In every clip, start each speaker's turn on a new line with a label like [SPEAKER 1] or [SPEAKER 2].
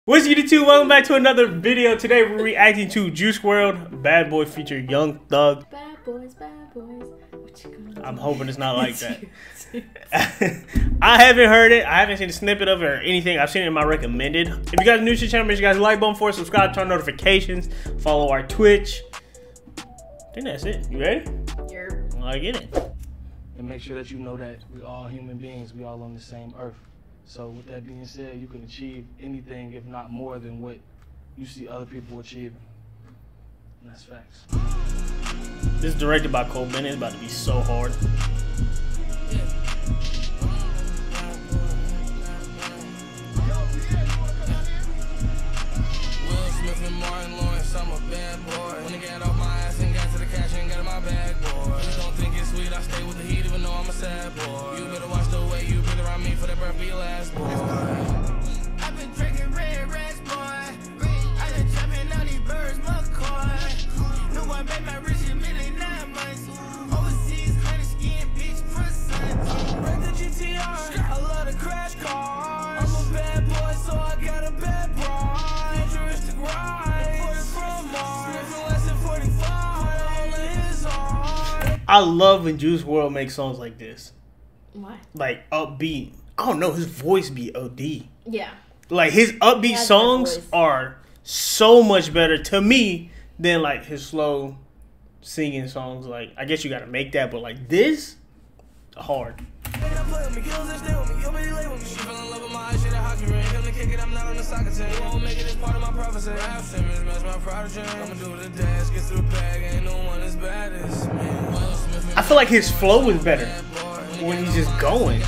[SPEAKER 1] What's good, YouTube? Welcome back to another video. Today we're reacting to Juice WRLD Bad Boy feature Young Thug.
[SPEAKER 2] Bad boys, what you gonna do?
[SPEAKER 1] I'm hoping it's not like that. I haven't heard it. I haven't seen a snippet of it or anything. I've seen it in my recommended. If you guys are new to the channel, make sure you guys like button for it, subscribe, turn notifications, follow our Twitch. I think that's it. You ready?
[SPEAKER 2] You're...
[SPEAKER 1] I get it.
[SPEAKER 3] And make sure that you know that we're all human beings. We all on the same earth. So with that being said, you can achieve anything, if not more than what you see other people achieving. And that's facts.
[SPEAKER 1] This is directed by Bennett. It's about to be so hard.
[SPEAKER 4] I'm a bad boy. When I get off my ass and got to the cash and got in my bag, boy. Please don't think it's sweet, I stay with the heat even though I'm a sad boy. You better watch the way you breathe around me for that breath be your last, boy. I've been drinking red rats, boy. I been jumping on these birds, McCoy. No one made my rich in million 9 months. Overseas, honey skin, bitch, for son. Break the GTR, I love the crash cars. I'm a bad boy, so I got a bad boy. Dangerous to grind.
[SPEAKER 1] I love when Juice WRLD makes songs like this.
[SPEAKER 2] Why?
[SPEAKER 1] Like upbeat. I don't know, his voice be OD.
[SPEAKER 2] Yeah.
[SPEAKER 1] Like his upbeat songs are so much better to me than like his slow singing songs. Like I guess you gotta make that, but like this, hard. I feel like his flow is better when he's just going.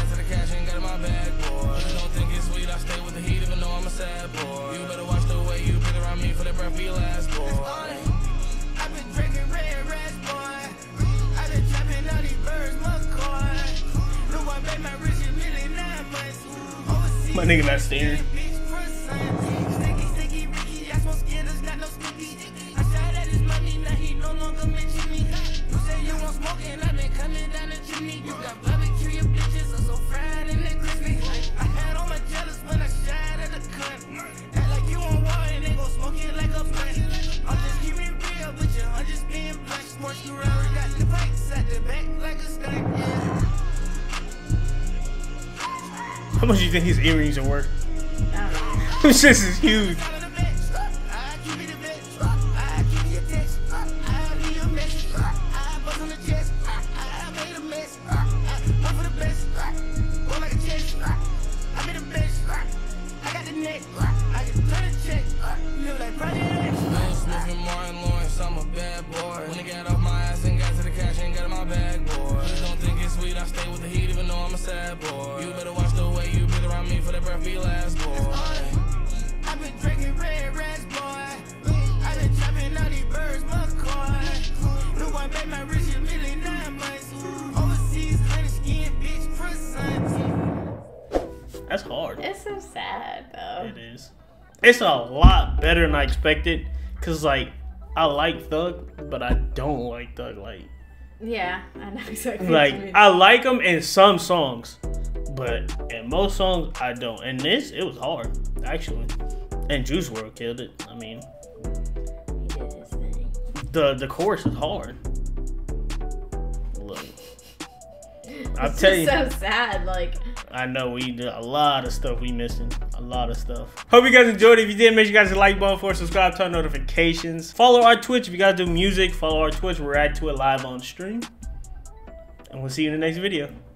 [SPEAKER 1] My nigga not staring. How much do you think his earrings are worth?
[SPEAKER 2] I don't know.
[SPEAKER 1] This shit is huge.
[SPEAKER 4] I'm a bad boy. When I got off my ass and got to the cash and got in my bag, boy. Please don't think it's sweet, I stay with the heat even though I'm a sad boy. You better watch the way you breathe around me for that breath be your last, boy. I've been drinking red rats, boy. I've been jumping on these birds, McCoy. No one made my rich in million 9 months. Overseas, honey skin, bitch, for son.
[SPEAKER 1] That's hard.
[SPEAKER 2] It's so sad, though.
[SPEAKER 1] It is. It's a lot better than I expected. Cause like I like Thug, but I don't like Thug. Like,
[SPEAKER 2] yeah, I know exactly.
[SPEAKER 1] Like I like him in some songs, but in most songs I don't. And this, it was hard actually. And Juice WRLD killed it. I mean,
[SPEAKER 2] he did his thing.
[SPEAKER 1] The chorus is hard. Look, I'm
[SPEAKER 2] It's
[SPEAKER 1] telling you,
[SPEAKER 2] so sad. Like,
[SPEAKER 1] I know we did a lot of stuff we missing. A lot of stuff. Hope you guys enjoyed it. If you did, make sure you guys hit the like button for it, subscribe, turn notifications. Follow our Twitch. If you guys do music, follow our Twitch. We're at to it live on stream. And we'll see you in the next video.